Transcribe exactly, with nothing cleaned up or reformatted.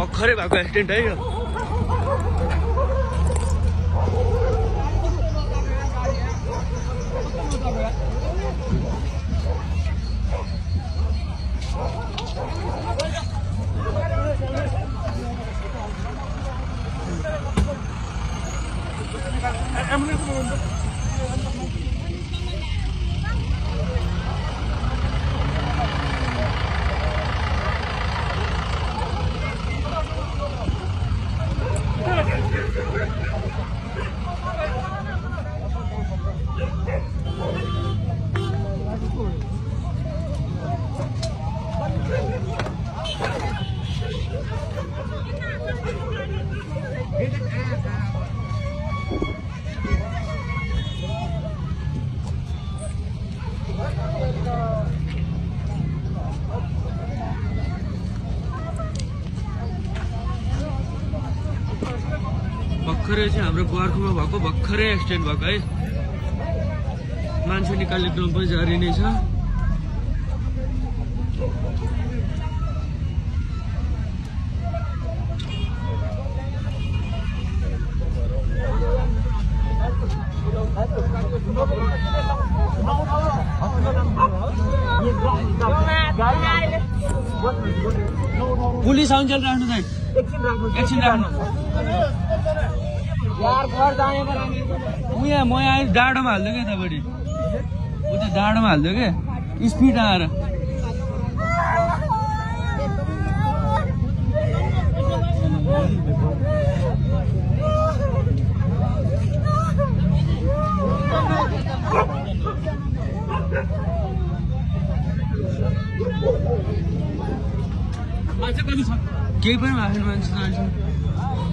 भर्खरै भएको एक्सिडेन्ट है यो भर्खरै चाहिँ हाम्रो बर्खुमा भएको भर्खरै एक्सिडेन्ट भएको है मान्छे निकाल्ने क्रम पनि जारी नै छ पुलिस आउन्जेल राख्नु चाहिँ एकछिन राख्नु यार घर जाने पर उ यहाँ म यहाँ डाँडोमा हाल्दै के तपाईले उ त डाँडोमा हाल्दै के स्पिड आएर मान्छे कति छ केही पनि आएन मान्छे जान्छ